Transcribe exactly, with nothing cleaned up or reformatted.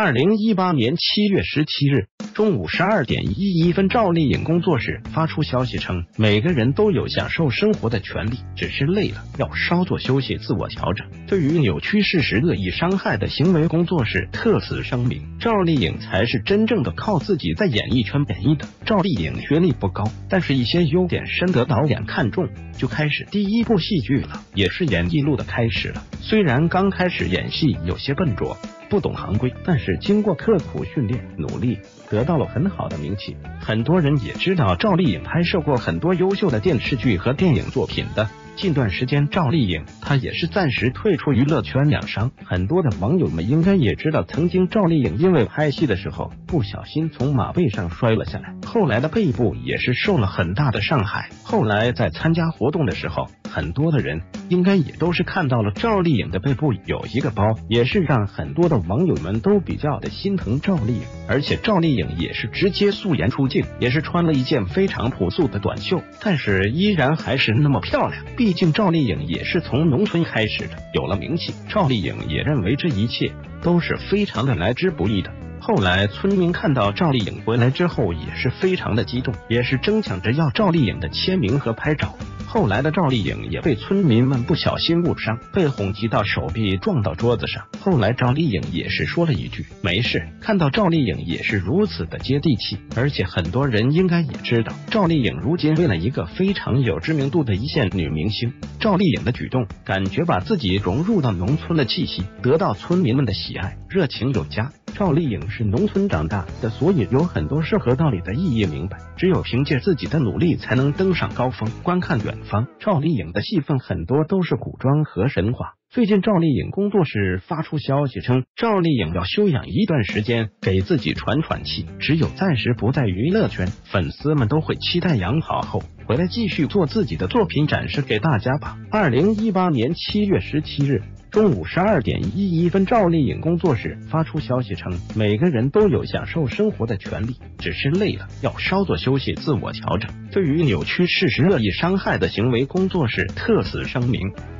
二零一八年七月十七日中午十二点一一分，赵丽颖工作室发出消息称，每个人都有享受生活的权利，只是累了要稍作休息，自我调整。对于扭曲事实、恶意伤害的行为，工作室特此声明，赵丽颖才是真正的靠自己在演艺圈演绎的。赵丽颖学历不高，但是一些优点深得导演看中，就开始第一部戏剧了，也是演艺路的开始了。虽然刚开始演戏有些笨拙，不懂行规，但是经过刻苦训练、努力，得到了很好的名气。很多人也知道赵丽颖拍摄过很多优秀的电视剧和电影作品的。近段时间，赵丽颖她也是暂时退出娱乐圈养伤。很多的网友们应该也知道，曾经赵丽颖因为拍戏的时候不小心从马背上摔了下来，后来的背部也是受了很大的伤害。后来在参加活动的时候，很多的人应该也都是看到了赵丽颖的背部有一个包，也是让很多的网友们都比较的心疼赵丽颖。而且赵丽颖也是直接素颜出镜，也是穿了一件非常朴素的短袖，但是依然还是那么漂亮。毕竟赵丽颖也是从农村开始的，有了名气，赵丽颖也认为这一切都是非常的来之不易的。后来村民看到赵丽颖回来之后也是非常的激动，也是争抢着要赵丽颖的签名和拍照。后来的赵丽颖也被村民们不小心误伤，被轰击到手臂，撞到桌子上。后来赵丽颖也是说了一句没事。看到赵丽颖也是如此的接地气，而且很多人应该也知道，赵丽颖如今为了一个非常有知名度的一线女明星，赵丽颖的举动感觉把自己融入到农村的气息，得到村民们的喜爱，热情有加。赵丽颖是农村长大的，所以有很多适合道理的意义明白，只有凭借自己的努力才能登上高峰。观看远方，赵丽颖的戏份很多都是古装和神话。最近赵丽颖工作室发出消息称，赵丽颖要休养一段时间，给自己喘喘气，只有暂时不在娱乐圈，粉丝们都会期待养好后回来继续做自己的作品展示给大家吧。二零一八年七月十七日中午十二点一一分，赵丽颖工作室发出消息称，每个人都有享受生活的权利，只是累了要稍作休息，自我调整。对于扭曲事实、恶意伤害的行为，工作室特此声明。